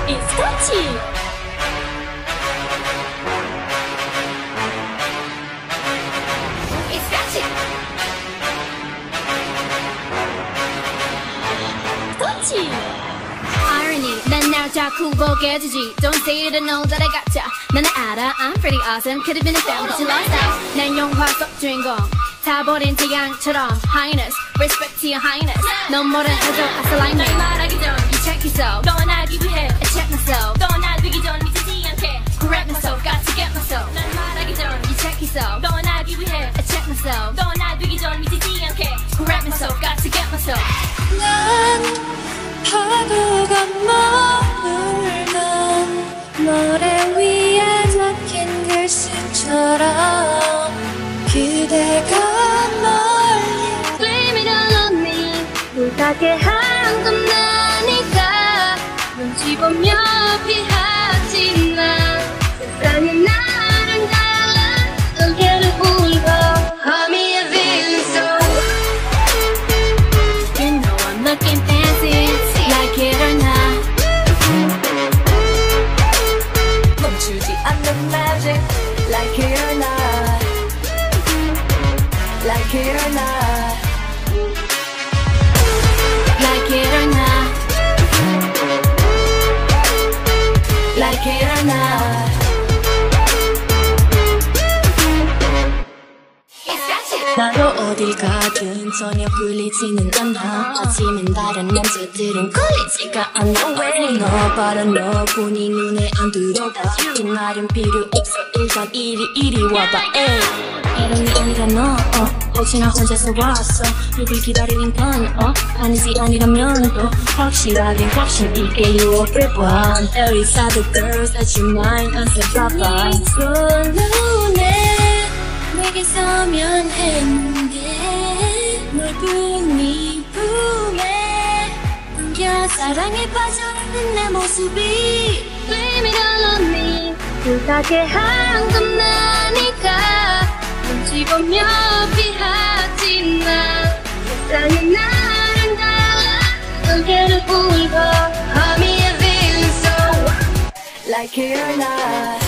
It's Kaachi! It's Kaachi! Kaachi! Irony, 난 날 자꾸 보게 해주지. Don't say it, I know that I gotcha. 나는 알아, I'm pretty awesome. Could've been a film, but you lost out. 난 영화 속 주인공. 타버린 태양처럼 Highness, respect to your highness. 넌 뭐라 해도 I still like me. 날 말하기 전 you check yourself. 떠나기 위해 I check myself. 떠나기 전 미치지 않게 correct myself, got to get myself. 날 말하기 전 you check yourself. 떠나기 위해 I check myself. 떠나기 전 미치지 않게 correct myself, got to get myself. 난 파도가 머물던 모래 위에 적힌 글씨처럼 그대가 멀리 Blame it all on me. 불타게 한 건 나니까 눈치 보며 피하지만 세상은 나랑 달라. 어깨를 울고 Homie, I've been so. You know I'm looking fancy, like it or not. 멈추지 않는 magic, like it or not. Like it or not. Like it or not. Like it or not. 나도 어딜 가든 전혀 풀리지는 않아. 아침엔 다른 남자들은 걸리지가 않아. 왜 너 바로 너뿐이 눈에 안 들어가. 긴 말은 필요 없어. 일단 이리 와봐. 에이 이름이 아니라 너 혹시나 혼자서 왔어. 누굴 기다리는 건 아니지 아니라면 또 확실하게 확신 있게 유혹을 봐. There is other girls that you might answer. 손눈에 내게 서면 했는데 넓은 네 품에 안겨 사랑에 빠져있는 내 모습이 Blame it all on me. 불타게 한 건 나니까 눈치 보며 피하지만 세상은 나랑 달라. 어깨를 울고 Homie, I've been so. Like it or not.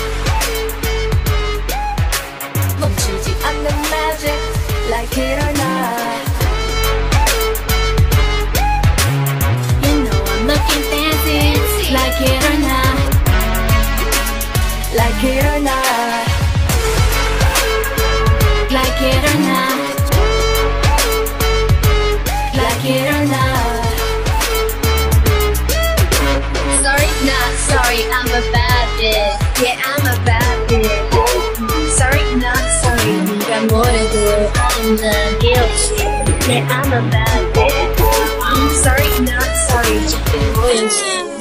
멈추지 않는 magic, like it or not. You know I'm looking fancy, like it or not. Like it or not. Like it or not. Like it or not. Sorry, not sorry, I'm a bad bitch. Yeah, I'm a bad bitch. Sorry, not sorry, 네가 뭐래도 I'm not guilty. Yeah, I'm a bad bitch. Sorry, not sorry, 지금 보여줘.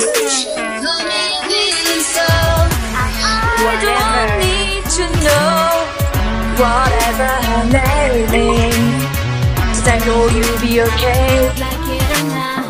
I don't need to know whatever her name is. 'Cause I know you'll be okay. Like it or not.